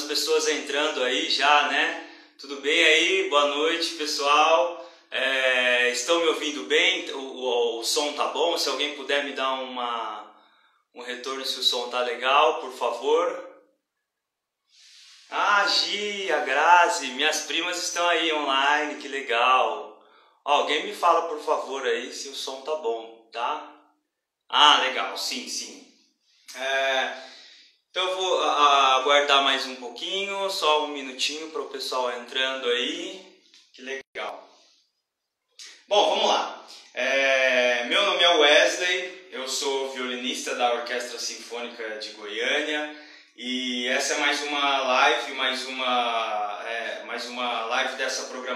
pessoas entrando aí já, né? Tudo bem aí? Boa noite, pessoal. Estão me ouvindo bem? O som tá bom? Se alguém puder me dar um retorno se o som tá legal, por favor. Ah, Gi, a Grazi, minhas primas estão aí online, que legal. Alguém me fala, por favor, aí se o som tá bom, tá? Ah, legal, sim. Então eu vou aguardar mais um pouquinho, só um minutinho para o pessoal entrando aí. Que legal. Bom, vamos lá. Meu nome é Wesley, eu sou violinista da Orquestra Sinfônica de Goiânia e essa é mais uma live, mais uma live dessa programação.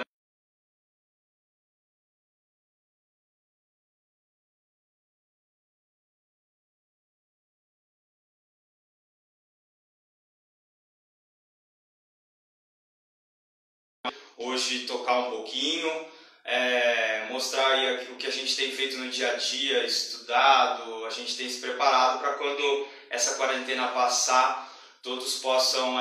Hoje tocar um pouquinho, mostrar aí o que a gente tem feito no dia a dia, estudado, a gente tem se preparado para quando essa quarentena passar, todos possam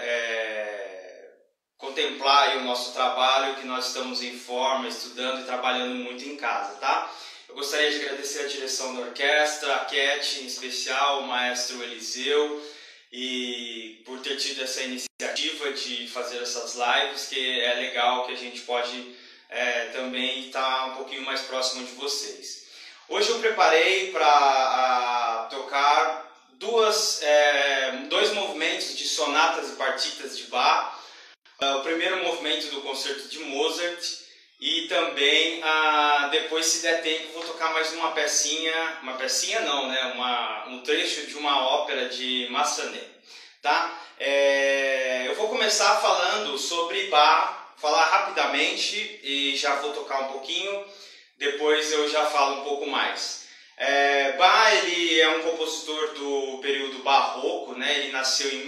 contemplar aí o nosso trabalho, que nós estamos em forma, estudando e trabalhando muito em casa, tá? Eu gostaria de agradecer a direção da orquestra, a Cat em especial, o maestro Eliseu, e por ter tido essa iniciativa de fazer essas lives, que é legal que a gente pode também estar um pouquinho mais próximo de vocês. Hoje eu preparei para tocar dois movimentos de sonatas e partitas de Bach, o primeiro movimento do concerto de Mozart e também depois, se der tempo, vou tocar mais uma pecinha não, né? Um trecho de uma ópera de Massenet, tá? Eu vou começar falando sobre Bach, falar rapidamente e já vou tocar um pouquinho, depois eu já falo um pouco mais. Bach, ele é um compositor do período barroco, né? Ele nasceu em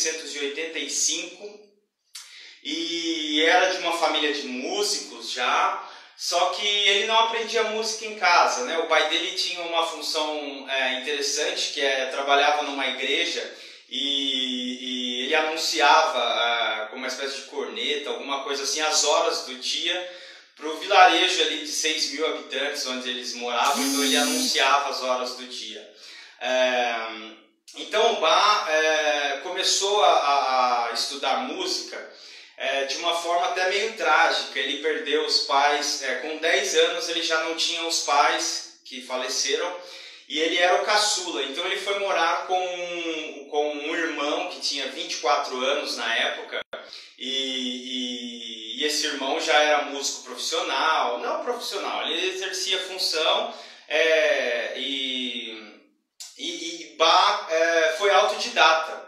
1685 e era de uma família de músicos já, só que ele não aprendia música em casa, né? O pai dele tinha uma função interessante, que trabalhava numa igreja e ele anunciava com uma espécie de corneta, alguma coisa assim, as horas do dia para o vilarejo ali de 6.000 habitantes onde eles moravam, então ele anunciava as horas do dia. Então o Bach começou a estudar música de uma forma até meio trágica. Ele perdeu os pais, com 10 anos ele já não tinha os pais que faleceram e ele era o caçula, então ele foi morar com um irmão que tinha 24 anos na época e esse irmão já era músico profissional, não profissional, ele exercia função e Bach foi autodidata.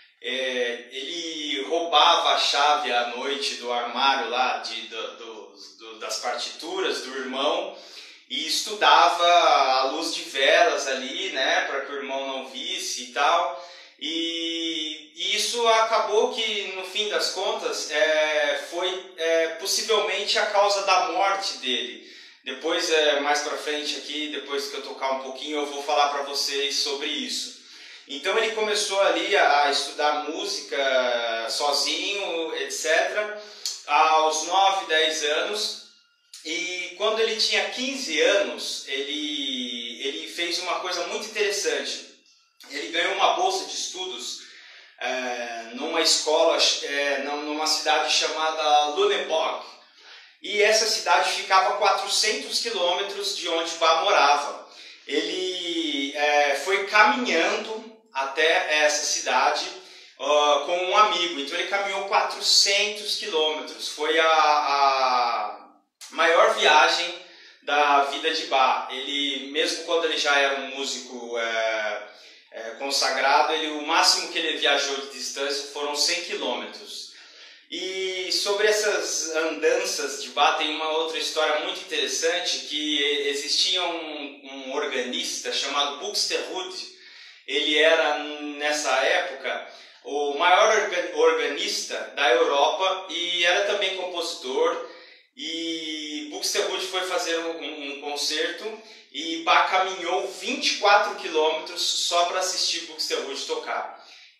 Ele roubava a chave à noite do armário lá das partituras do irmão e estudava à luz de velas ali, né, para que o irmão não visse e tal. E isso acabou que, no fim das contas, foi possivelmente a causa da morte dele. Depois, mais para frente aqui, depois que eu tocar um pouquinho, eu vou falar para vocês sobre isso. Então ele começou ali a estudar música sozinho, etc., aos 9, 10 anos, e quando ele tinha 15 anos, ele fez uma coisa muito interessante. Ele ganhou uma bolsa de estudos numa escola, numa cidade chamada Lüneburg, e essa cidade ficava a 400 quilômetros de onde Bach morava. Ele foi caminhando até essa cidade com um amigo, então ele caminhou 400 quilômetros, foi a maior viagem da vida de Bach. Ele, mesmo quando ele já era um músico consagrado, o máximo que ele viajou de distância foram 100 quilômetros. E sobre essas andanças de Bach tem uma outra história muito interessante, que existia um organista chamado Buxtehude. Ele era, nessa época, o maior organista da Europa e era também compositor. E Buxtehude foi fazer um concerto e Bach caminhou 24 quilômetros só para assistir Buxtehude tocar.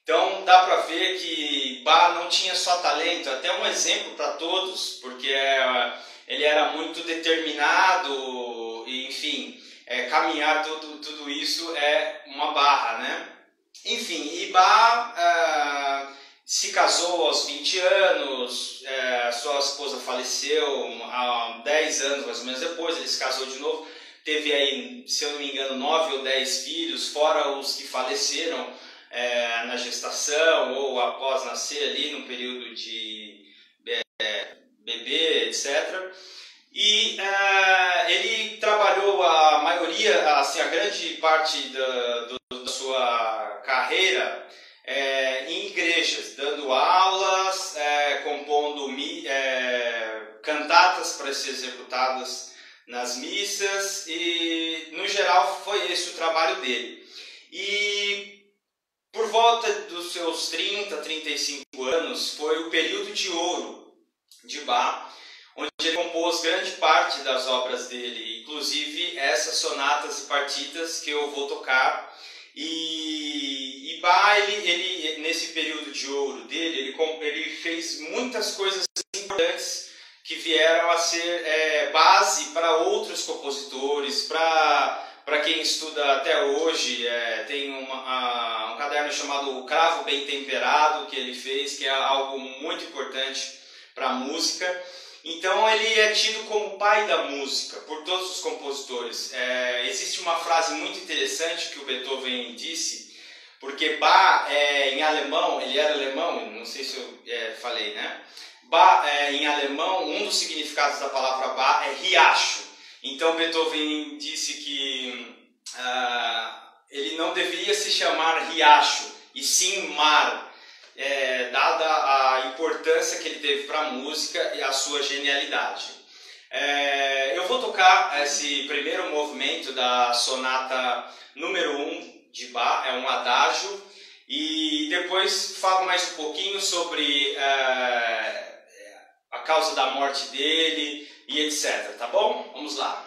Então dá para ver que Bach não tinha só talento, até um exemplo para todos, porque ele era muito determinado, e, enfim, caminhar tudo isso é uma barra, né? Enfim, e Bach se casou aos 20 anos, sua esposa faleceu há 10 anos mais ou menos depois, ele se casou de novo, teve aí, se eu não me engano, 9 ou 10 filhos, fora os que faleceram na gestação ou após nascer ali no período de bebê, etc. E ele trabalhou a maioria, assim, a grande parte da sua carreira em igrejas, dando aulas, compondo cantatas para ser executadas nas missas, e no geral foi esse o trabalho dele. E por volta dos seus 30, 35 anos foi o período de ouro de Bach, onde ele compôs grande parte das obras dele, inclusive essas sonatas e partitas que eu vou tocar. E Bach, ele nesse período de ouro dele, ele fez muitas coisas importantes que vieram a ser base para outros compositores, para quem estuda até hoje. Tem um caderno chamado O Cravo Bem Temperado, que ele fez, que é algo muito importante para a música. Então ele é tido como o pai da música por todos os compositores. Existe uma frase muito interessante que o Beethoven disse, porque Bach, em alemão, ele era alemão, não sei se eu falei, né? Bach, em alemão, um dos significados da palavra Bach é riacho. Então Beethoven disse que ele não deveria se chamar riacho, e sim mar, dada a importância que ele teve para a música e a sua genialidade. Eu vou tocar esse primeiro movimento da sonata número 1 de Bach, é um adágio, e depois falo mais um pouquinho sobre a causa da morte dele e etc. Tá bom? Vamos lá.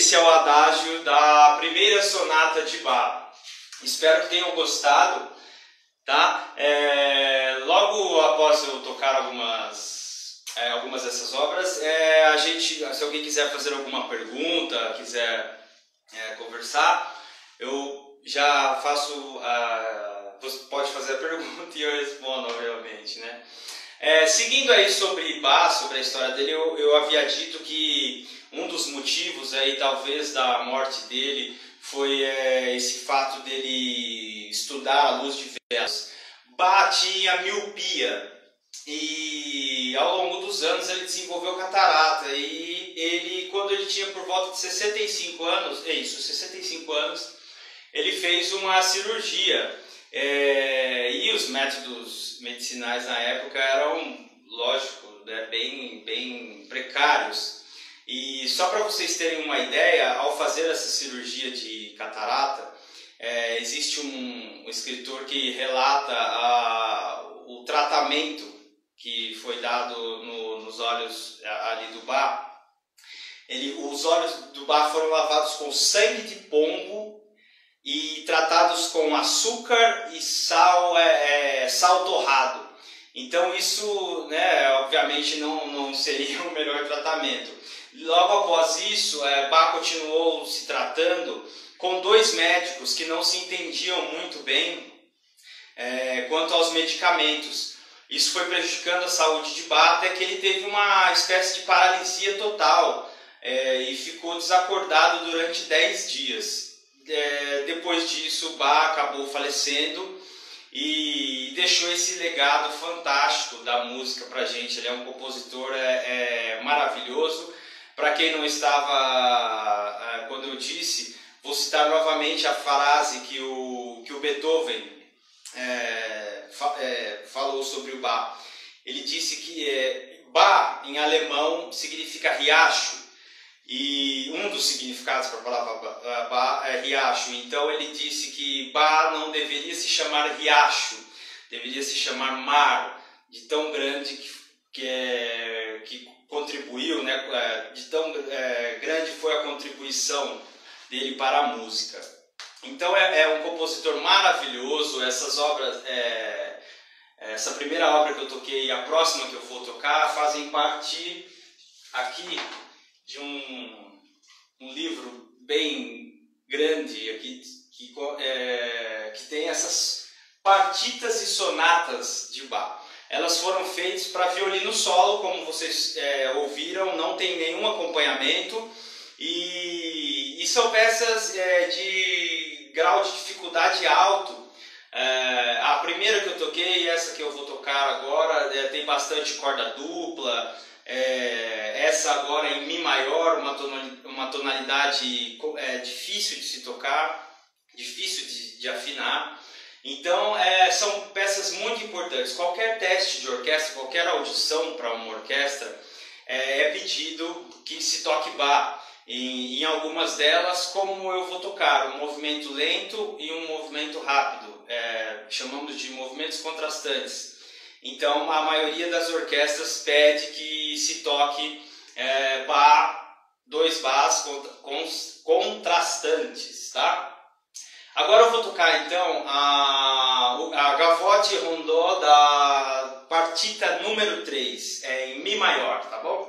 esse é o adágio da primeira sonata de Bach. Espero que tenham gostado, tá? Logo após eu tocar algumas dessas obras, se alguém quiser fazer alguma pergunta, quiser conversar, eu já faço você pode fazer a pergunta e eu respondo, obviamente, né? Seguindo aí sobre Bach, sobre a história dele, eu havia dito que um dos motivos aí, talvez, da morte dele foi esse fato dele estudar a luz de velas. Bach tinha miopia e ao longo dos anos ele desenvolveu catarata e ele, quando ele tinha por volta de 65 anos, 65 anos, ele fez uma cirurgia. E os métodos medicinais na época eram, lógico, né, bem precários. E só para vocês terem uma ideia, ao fazer essa cirurgia de catarata, existe um escritor que relata o tratamento que foi dado nos olhos ali do Bach. Os olhos do Bach foram lavados com sangue de pombo e tratados com açúcar e sal torrado. Então isso, né, obviamente não seria o melhor tratamento. Logo após isso, Bach continuou se tratando com dois médicos que não se entendiam muito bem quanto aos medicamentos. Isso foi prejudicando a saúde de Bach até que ele teve uma espécie de paralisia total e ficou desacordado durante 10 dias. Depois disso, Bach acabou falecendo e deixou esse legado fantástico da música pra gente. Ele é um compositor maravilhoso. Para quem não estava quando eu disse, vou citar novamente a frase que o Beethoven falou sobre o Bach. Ele disse que Bach em alemão significa riacho. E um dos significados para a palavra Bach é riacho. Então ele disse que Bach não deveria se chamar riacho, deveria se chamar mar, de tão grande que contribuiu, né? De tão grande foi a contribuição dele para a música. Então é um compositor maravilhoso. Essas obras, essa primeira obra que eu toquei e a próxima que eu vou tocar fazem parte aqui de um livro bem grande aqui, que tem essas partitas e sonatas de Bach. Elas foram feitas para violino solo, como vocês ouviram, não tem nenhum acompanhamento e são peças de grau de dificuldade alto. A primeira que eu toquei e essa que eu vou tocar agora tem bastante corda dupla. Essa agora em Mi maior, uma tonalidade difícil de se tocar, difícil de afinar. Então são peças muito importantes. Qualquer teste de orquestra, qualquer audição para uma orquestra, é pedido que se toque Bach. Em algumas delas, como eu vou tocar, um movimento lento e um movimento rápido, chamamos de movimentos contrastantes. Então, a maioria das orquestras pede que se toque dois Bachs contrastantes, tá? Agora eu vou tocar, então, a Gavotte Rondó da partita número 3, em Mi maior, tá bom?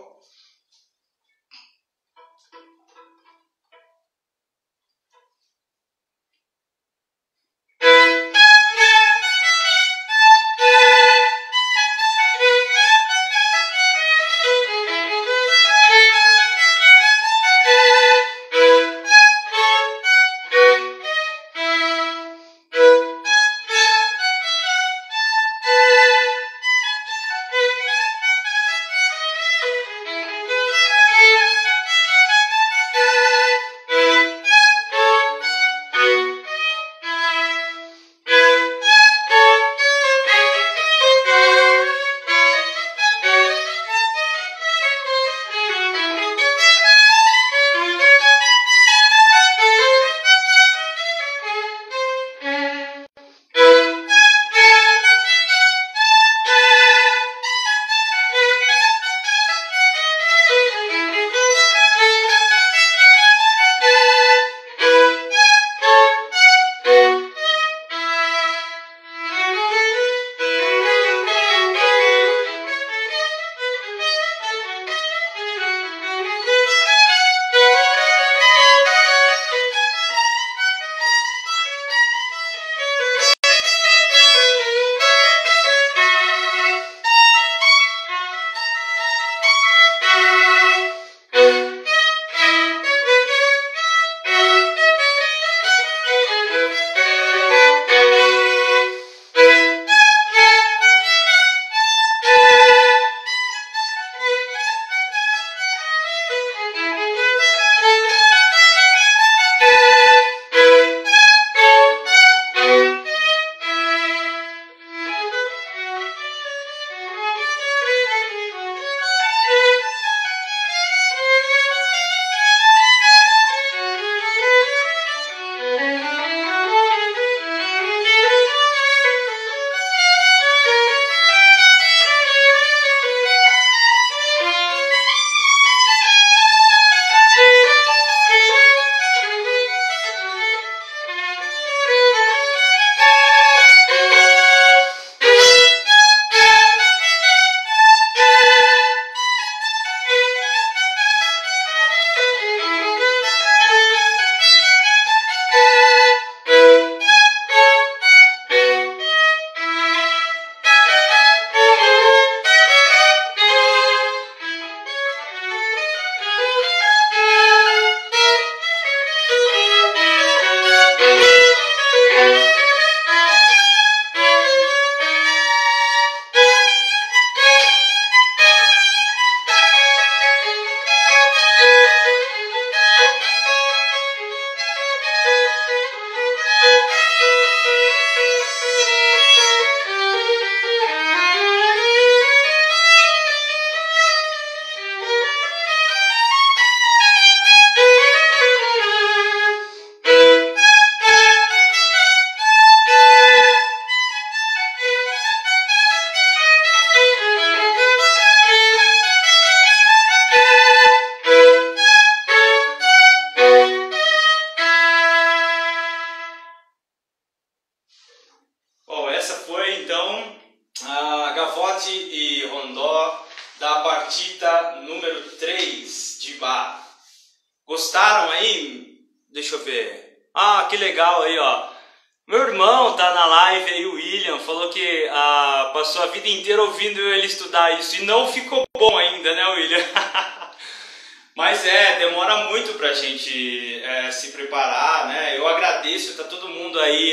Shot e Rondó da partita número 3 de Bach. Gostaram aí? Deixa eu ver. Ah, que legal aí, ó. Meu irmão tá na live aí, o William, falou que passou a vida inteira ouvindo ele estudar isso e não ficou bom ainda, né, William? Mas demora muito pra gente se preparar, né? Eu agradeço, tá todo mundo aí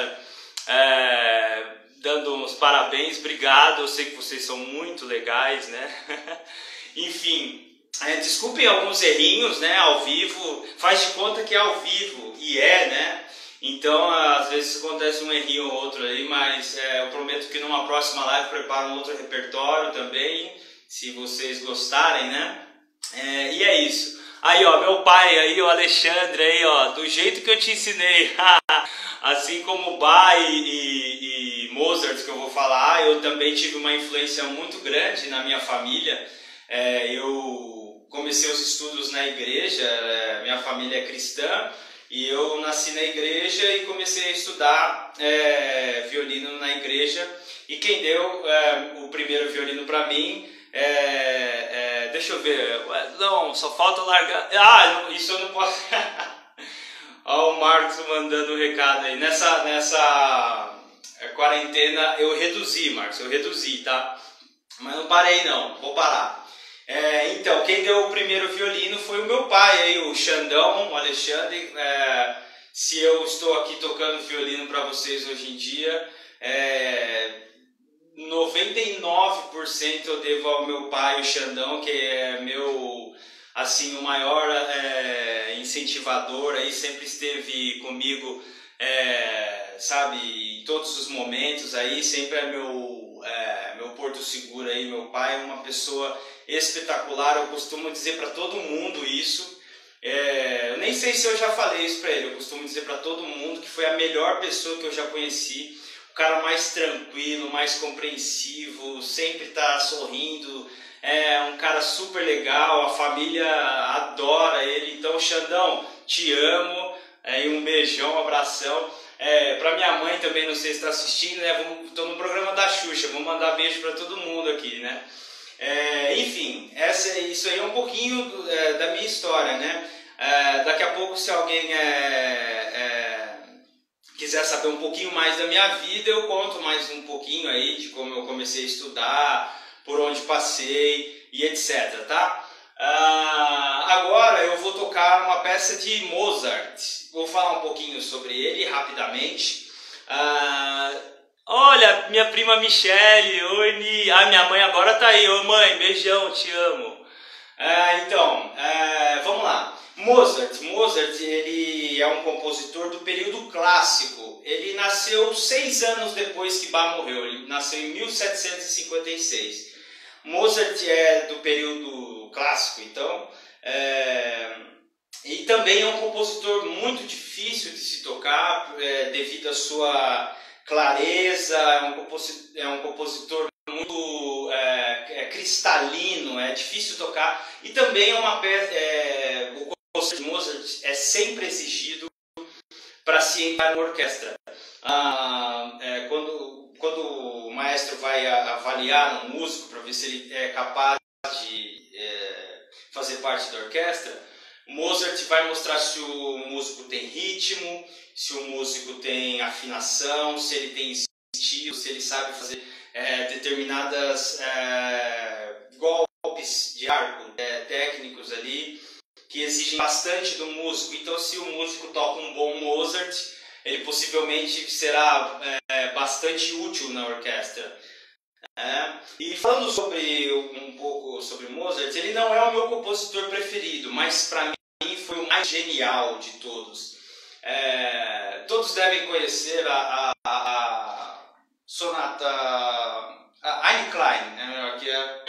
dando uns parabéns, obrigado, eu sei que vocês são muito legais, né? Enfim, desculpem alguns errinhos, né, ao vivo, faz de conta que é ao vivo, e né? Então, às vezes acontece um errinho ou outro aí, mas eu prometo que numa próxima live preparo um outro repertório também, se vocês gostarem, né? E é isso. Aí, ó, meu pai aí, o Alexandre aí, ó, do jeito que eu te ensinei, assim como Bach e Mozart que eu vou falar, eu também tive uma influência muito grande na minha família. Eu comecei os estudos na igreja, minha família é cristã, e eu nasci na igreja e comecei a estudar violino na igreja. E quem deu o primeiro violino para mim, deixa eu ver, não, só falta largar. Isso eu não posso. Olha o Marcos mandando um recado aí. Nessa quarentena eu reduzi, Marcos, eu reduzi, tá? Mas não parei não, vou parar. Então, quem deu o primeiro violino foi o meu pai, aí, o Xandão, o Alexandre. Se eu estou aqui tocando violino para vocês hoje em dia, 99% eu devo ao meu pai, o Xandão, que é meu, assim, o maior incentivador, aí sempre esteve comigo, sabe, em todos os momentos, aí sempre é meu porto seguro aí. Meu pai é uma pessoa espetacular, eu costumo dizer para todo mundo isso. Eu nem sei se eu já falei isso para ele, eu costumo dizer para todo mundo que foi a melhor pessoa que eu já conheci, o cara mais tranquilo, mais compreensivo, sempre tá sorrindo, um cara super legal, a família adora ele. Então, Xandão, te amo, e um beijão, um abração. Para minha mãe também, não sei se está assistindo, né? Estou no programa da Xuxa, vou mandar beijo para todo mundo aqui, né? Enfim, isso aí é um pouquinho da minha história, né? Daqui a pouco, se alguém quiser saber um pouquinho mais da minha vida, eu conto mais um pouquinho aí de como eu comecei a estudar, por onde passei e etc, tá? Agora eu vou tocar uma peça de Mozart. Vou falar um pouquinho sobre ele rapidamente. Olha, minha prima Michele, oi Mi. Minha mãe agora tá aí. Oi mãe, beijão, te amo. Então, vamos lá. Mozart, ele é um compositor do período clássico. Ele nasceu 6 anos depois que Bach morreu. Ele nasceu em 1756. Mozart é do período clássico, então, e também é um compositor muito difícil de se tocar, devido à sua clareza. É um compositor muito cristalino, é difícil tocar, e também é uma peça, o compositor de Mozart é sempre exigido para se entrar na orquestra. Quando o maestro vai avaliar um músico para ver se ele é capaz de fazer parte da orquestra, Mozart vai mostrar se o músico tem ritmo, se o músico tem afinação, se ele tem estilo, se ele sabe fazer determinadas golpes de arco técnicos ali, que exigem bastante do músico. Então, se o músico toca um bom Mozart, ele possivelmente será bastante útil na orquestra. E falando um pouco sobre Mozart, ele não é o meu compositor preferido, mas para mim foi o mais genial de todos. Todos devem conhecer a sonata Ein Klein, que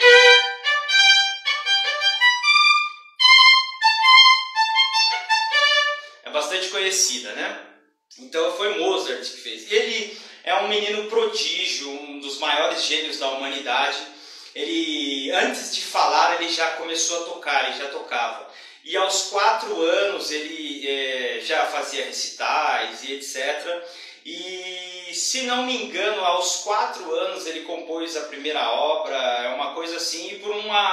é bastante conhecida, né? Então foi Mozart que fez. Ele é um menino prodígio, um dos maiores gênios da humanidade. Ele, antes de falar, ele já começou a tocar, ele já tocava. E aos 4 anos ele já fazia recitais e etc. E se se não me engano, aos 4 anos ele compôs a primeira obra, é uma coisa assim, e por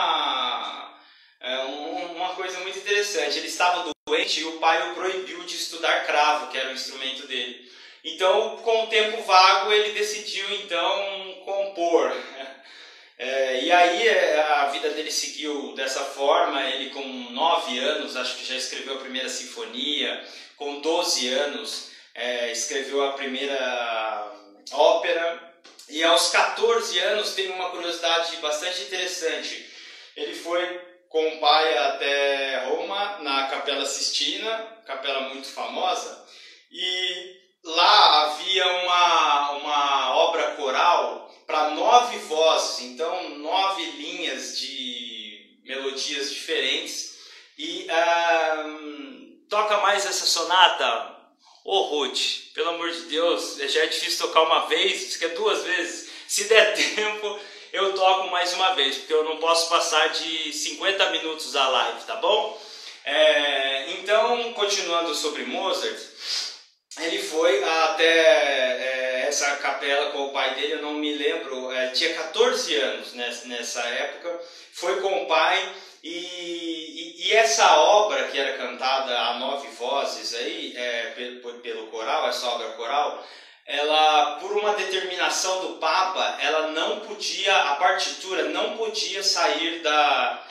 uma coisa muito interessante. Ele estava doente e o pai o proibiu de estudar cravo, que era o instrumento dele. Então, com o tempo vago, ele decidiu então compor. E aí a vida dele seguiu dessa forma. Ele com 9 anos, acho que já escreveu a primeira sinfonia. Com 12 anos, escreveu a primeira ópera. E aos 14 anos, tem uma curiosidade bastante interessante. Ele foi com o pai até Roma, na Capela Sistina, capela muito famosa. E lá havia uma obra coral para 9 vozes, então 9 linhas de melodias diferentes. E toca mais essa sonata, Ruth, pelo amor de Deus, já é difícil tocar uma vez, diz que é 2 vezes. Se der tempo, eu toco mais uma vez, porque eu não posso passar de 50 minutos a live, tá bom? Então, continuando sobre Mozart, ele foi até essa capela com o pai dele, eu não me lembro, tinha 14 anos nessa época, foi com o pai e essa obra que era cantada a 9 vozes aí, pelo coral, essa obra coral, ela, por uma determinação do Papa, ela não podia, a partitura não podia sair da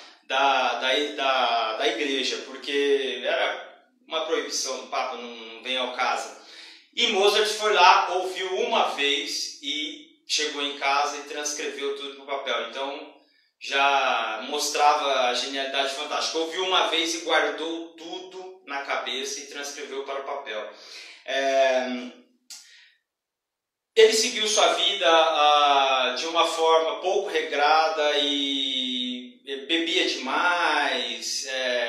igreja, porque era uma proibição do Papa, não vem ao caso. E Mozart foi lá, ouviu uma vez e chegou em casa e transcreveu tudo para o papel. Então já mostrava a genialidade fantástica. Ouviu uma vez e guardou tudo na cabeça e transcreveu para o papel. Ele seguiu sua vida de uma forma pouco regrada e bebia demais,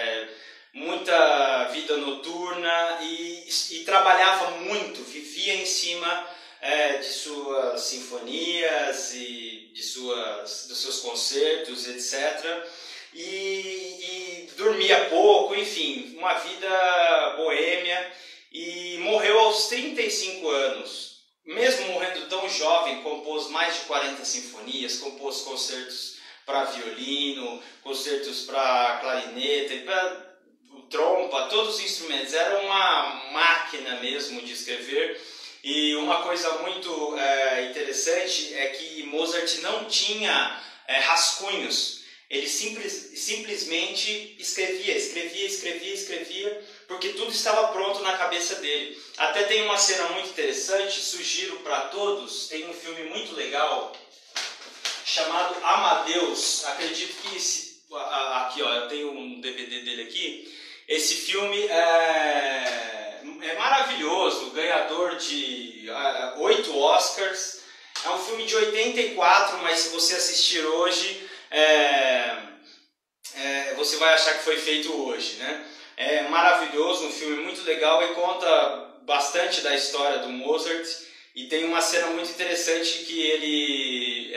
muita vida noturna e trabalhava muito, vivia em cima de suas sinfonias e dos seus concertos, etc. E dormia pouco, enfim, uma vida boêmia, e morreu aos 35 anos. Mesmo morrendo tão jovem, compôs mais de 40 sinfonias, compôs concertos para violino, concertos para clarinete, para trompa, todos os instrumentos. Era uma máquina mesmo de escrever. E uma coisa muito interessante é que Mozart não tinha rascunhos. Ele simplesmente escrevia, porque tudo estava pronto na cabeça dele. Até tem uma cena muito interessante, sugiro para todos, tem um filme muito legal chamado Amadeus. Acredito que aqui, ó, eu tenho um DVD dele aqui. Esse filme é maravilhoso, ganhador de 8 Oscars. É um filme de 84, mas se você assistir hoje, você vai achar que foi feito hoje, né? É maravilhoso, um filme muito legal e conta bastante da história do Mozart. E tem uma cena muito interessante que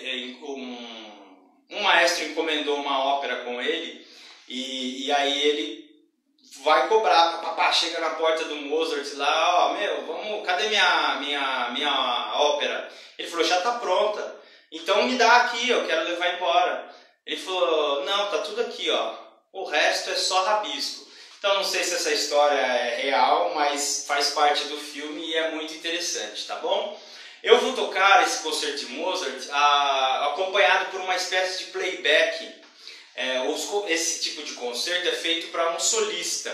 um maestro encomendou uma ópera com ele e aí ele vai cobrar, papá chega na porta do Mozart lá, cadê minha ópera? Ele falou, já está pronta, então me dá aqui, eu quero levar embora. Ele falou, não, tá tudo aqui, ó, o resto é só rabisco. Então não sei se essa história é real, mas faz parte do filme e é muito interessante, tá bom? Eu vou tocar esse concerto de Mozart acompanhado por uma espécie de playback. Esse tipo de concerto é feito para um solista.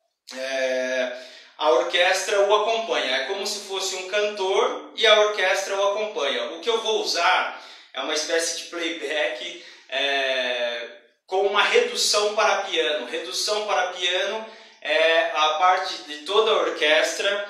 A orquestra o acompanha, é como se fosse um cantor e a orquestra o acompanha. O que eu vou usar é uma espécie de playback com uma redução para piano. Redução para piano é a parte de toda a orquestra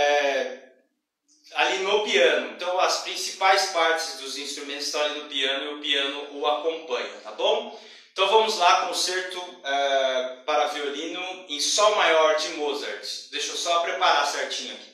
ali no piano. Então as principais partes dos instrumentos estão ali no piano e o piano o acompanha, tá bom? Então vamos lá, concerto para violino em Sol maior de Mozart. Deixa eu só preparar certinho aqui.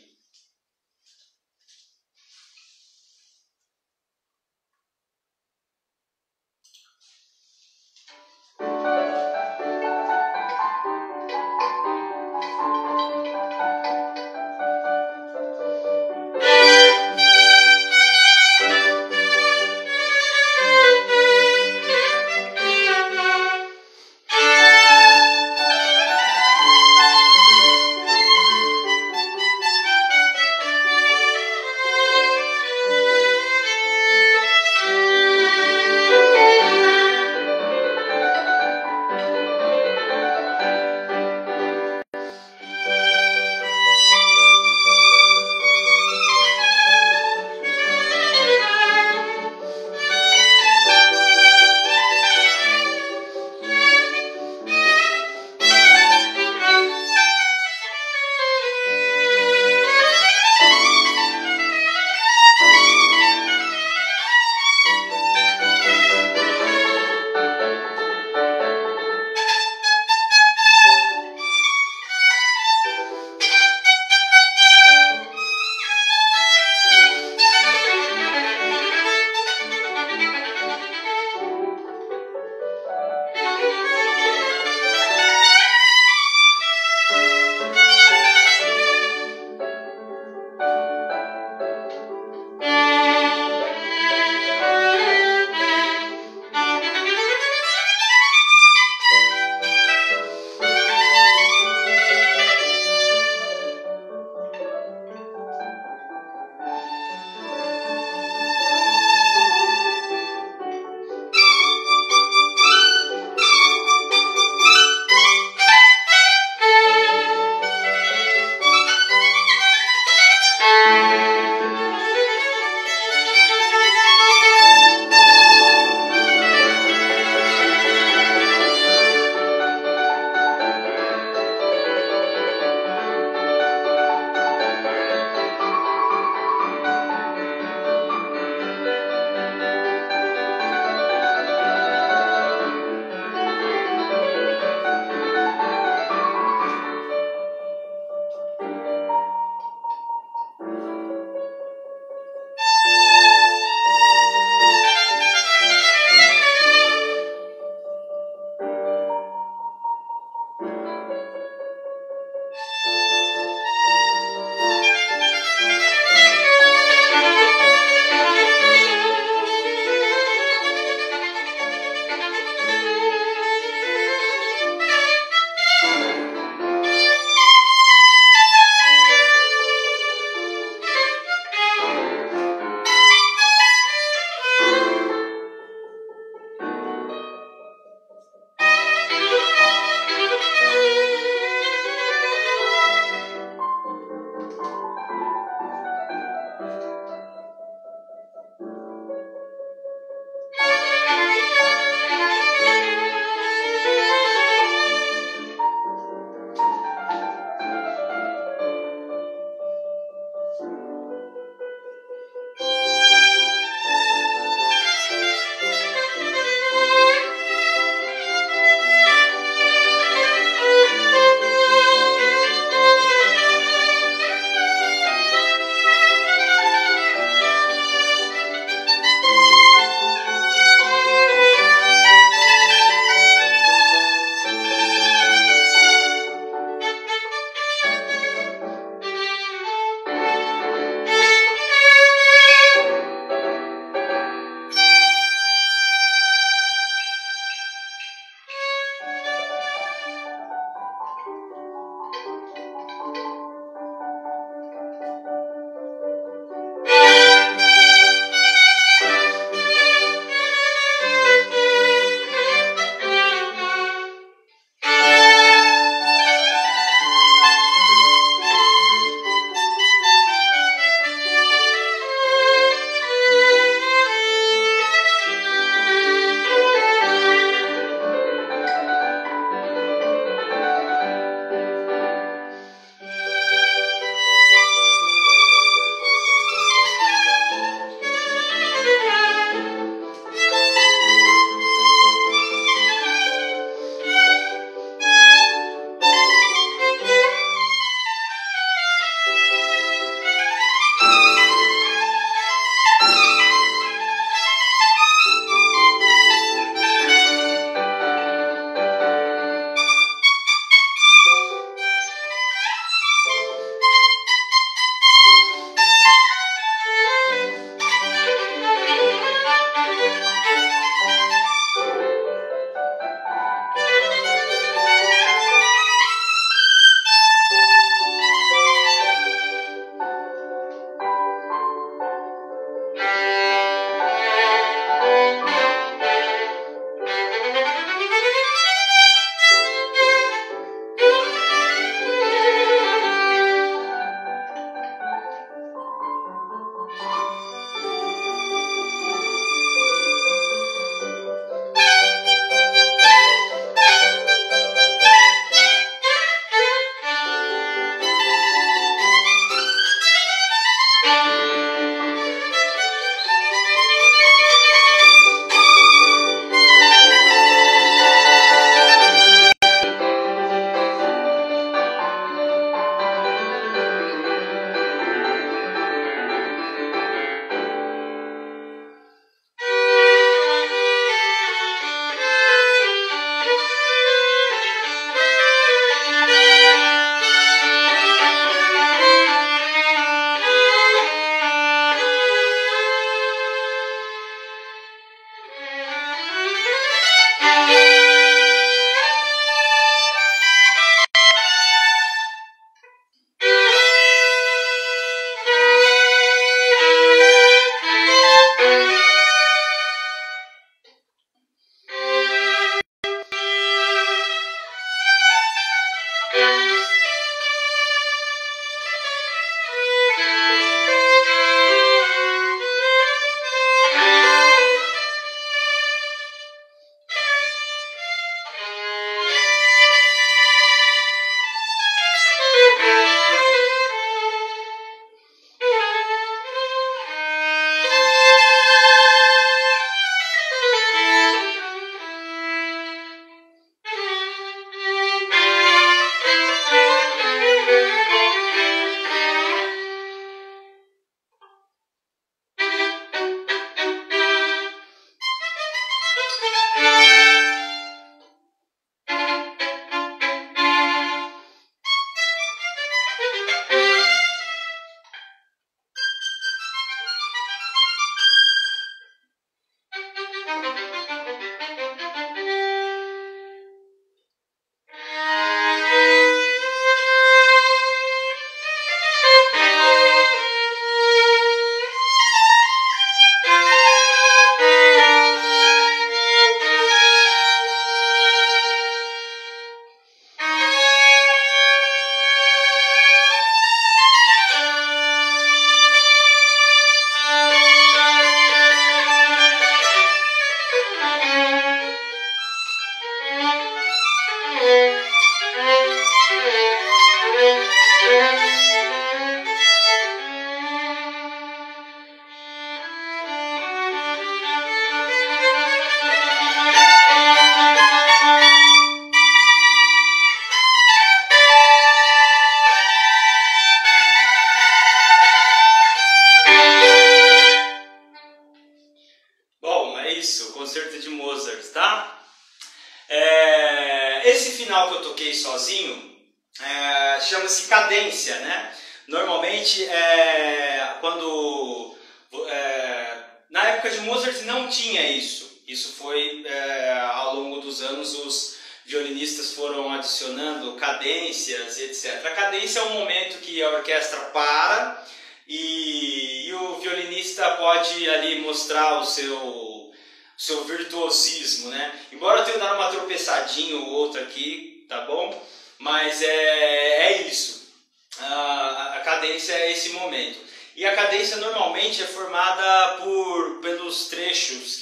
toquei sozinho, chama-se cadência, né? Normalmente, na época de Mozart não tinha isso. Isso foi, ao longo dos anos, os violinistas foram adicionando cadências, etc. A cadência é um momento que a orquestra para e o violinista pode ali mostrar o seu virtuosismo, né? Embora eu tenha dado uma tropeçadinha ou outra aqui, tá bom? Mas é isso. A cadência é esse momento. E a cadência normalmente é formada pelos trechos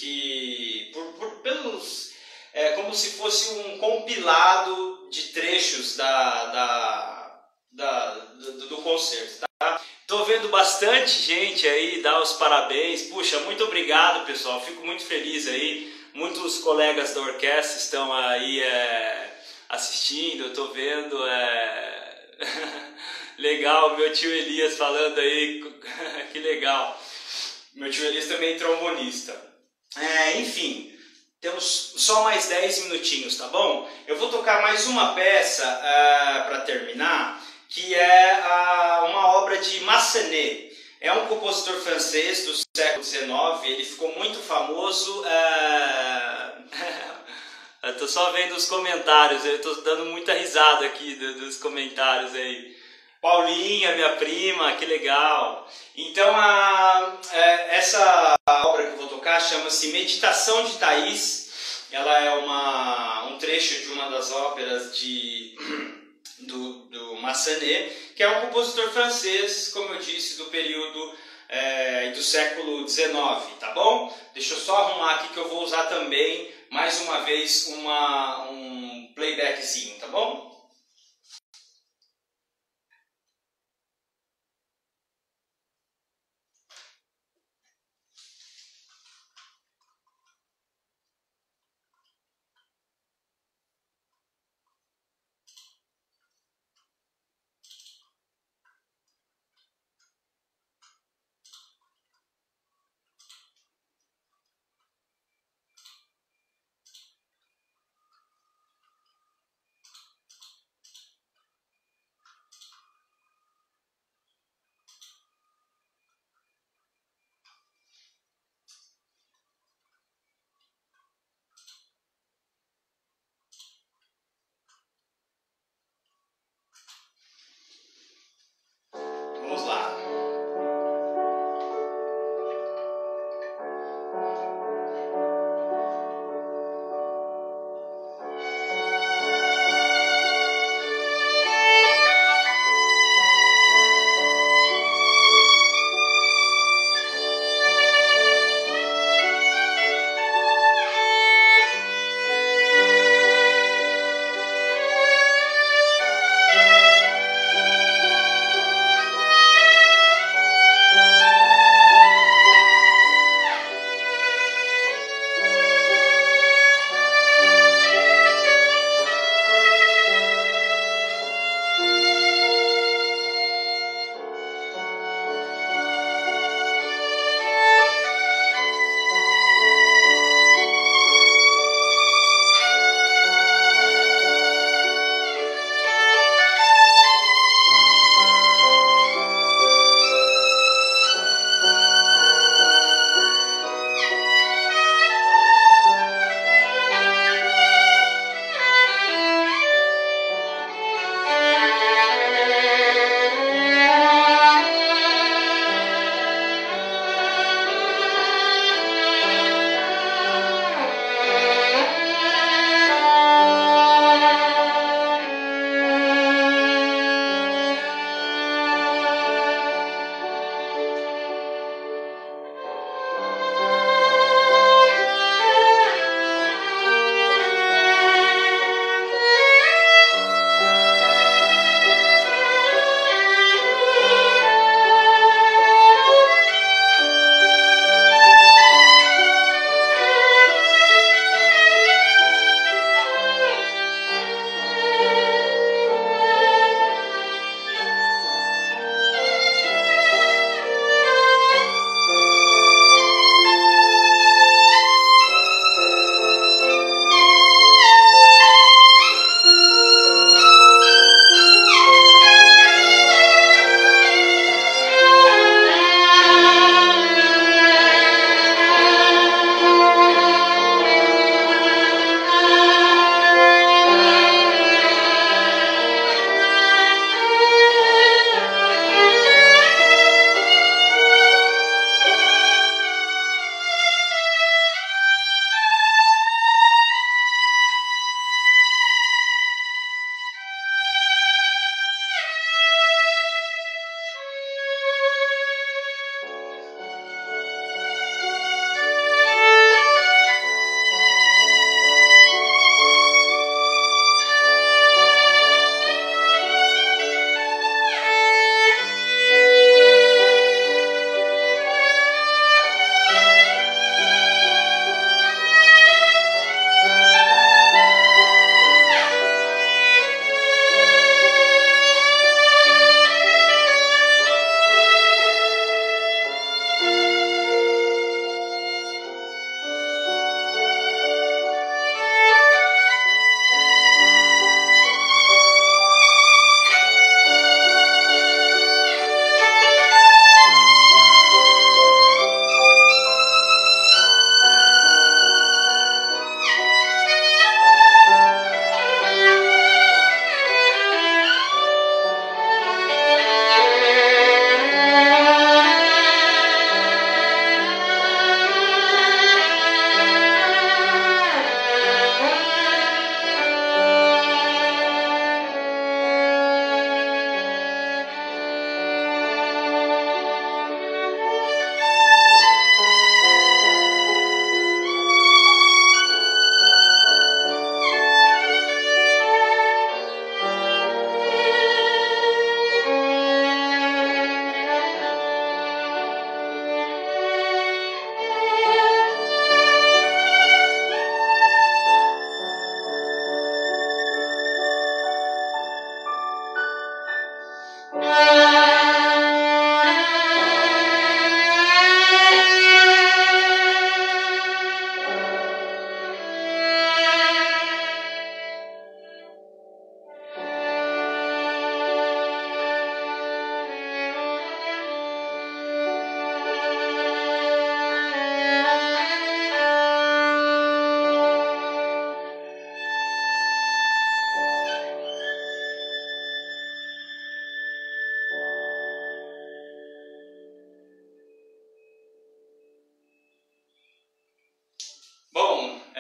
como se fosse um compilado de trechos do concerto, tá? Tô vendo bastante gente aí dar os parabéns. Puxa, muito obrigado, pessoal. Fico muito feliz aí. Muitos colegas da orquestra estão aí assistindo. Eu tô vendo. Legal, meu tio Elias falando aí. Que legal. Meu tio Elias também é trombonista. Enfim, temos só mais 10 minutinhos, tá bom? Eu vou tocar mais uma peça para terminar, que é uma obra de Massenet. É um compositor francês do século XIX, ele ficou muito famoso. Eu tô só vendo os comentários, eu tô dando muita risada aqui dos comentários aí. Paulinha, minha prima, que legal. Então, essa obra que eu vou tocar chama-se Meditação de Thais. Ela é um trecho de uma das óperas do Massenet, que é um compositor francês, como eu disse, do período do século XIX, tá bom? Deixa eu só arrumar aqui que eu vou usar também, mais uma vez, um playbackzinho, tá bom? Vamos lá.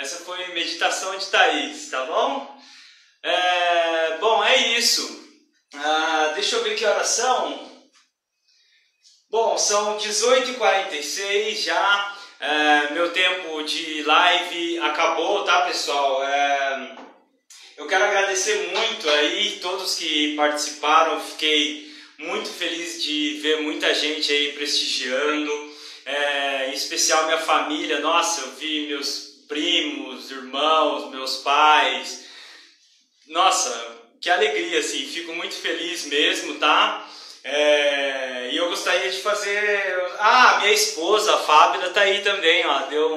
Essa foi Meditação de Thaís, tá bom? Bom, é isso. Deixa eu ver que horas são. Bom, são 18h46 já. Meu tempo de live acabou, tá, pessoal? Eu quero agradecer muito aí todos que participaram. Fiquei muito feliz de ver muita gente aí prestigiando. Em especial minha família. Nossa, eu vi meus primos, irmãos, meus pais. Nossa, que alegria, assim, fico muito feliz mesmo, tá? E eu gostaria de fazer... minha esposa, a Fábila, tá aí também, ó, deu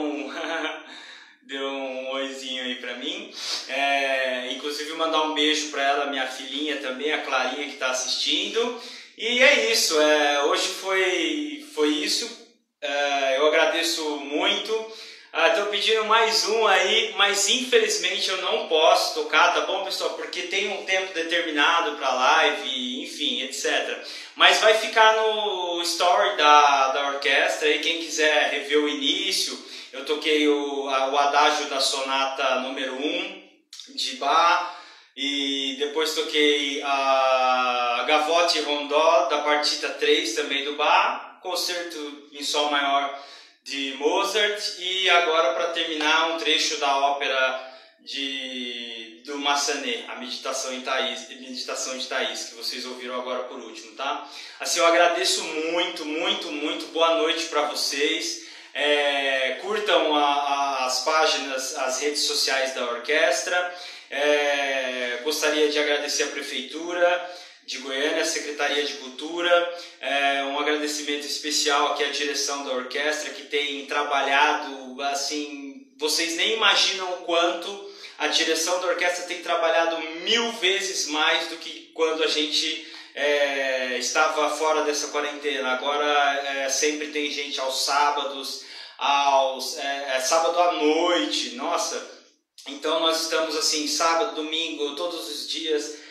um oizinho aí pra mim. Inclusive mandar um beijo pra ela, minha filhinha também, a Clarinha, que tá assistindo. E é isso, hoje foi isso. Eu agradeço muito. Estou pedindo mais um aí, mas infelizmente eu não posso tocar, tá bom, pessoal? Porque tem um tempo determinado para live, enfim, etc. Mas vai ficar no story da orquestra, e quem quiser rever o início, eu toquei o adágio da sonata número 1 de Bach, e depois toquei a Gavotte Rondó da partita 3 também do Bach, concerto em sol maior de Mozart, e agora, para terminar, um trecho da ópera do Massenet, a Meditação de Thaís, que vocês ouviram agora por último, tá? Assim, eu agradeço muito, muito, muito. Boa noite para vocês. Curtam as páginas, as redes sociais da orquestra. Gostaria de agradecer a Prefeitura de Goiânia, a Secretaria de Cultura, um agradecimento especial aqui à direção da orquestra, que tem trabalhado, assim, vocês nem imaginam o quanto a direção da orquestra tem trabalhado 1000 vezes mais do que quando a gente estava fora dessa quarentena. Agora sempre tem gente aos sábados, sábado à noite, nossa. Então nós estamos assim, sábado, domingo, todos os dias,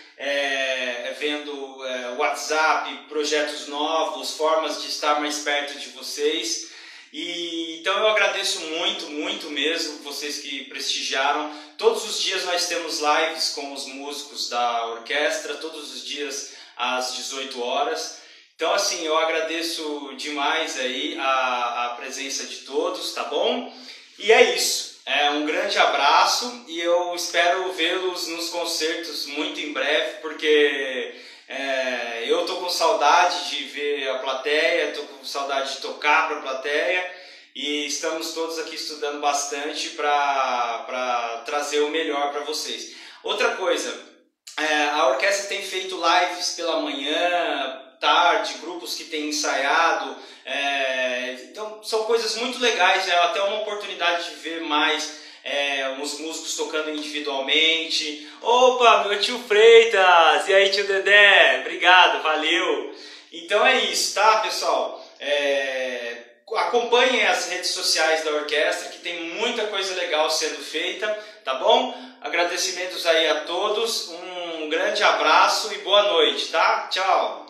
vendo WhatsApp, projetos novos, formas de estar mais perto de vocês. Então eu agradeço muito, muito mesmo vocês que prestigiaram. Todos os dias nós temos lives com os músicos da orquestra, todos os dias às 18 horas. Então assim, eu agradeço demais aí a presença de todos, tá bom? E é isso. Um grande abraço, e eu espero vê-los nos concertos muito em breve, porque eu tô com saudade de ver a plateia, tô com saudade de tocar para a plateia, e estamos todos aqui estudando bastante para trazer o melhor para vocês. Outra coisa, a orquestra tem feito lives pela manhã, tarde, grupos que têm ensaiado, então são coisas muito legais, até uma oportunidade de ver mais os músicos tocando individualmente. Opa, meu tio Freitas, e aí tio Dedé, obrigado, valeu. Então é isso, tá, pessoal? Acompanhem as redes sociais da orquestra, que tem muita coisa legal sendo feita, tá bom? Agradecimentos aí a todos, um grande abraço e boa noite, tá? Tchau!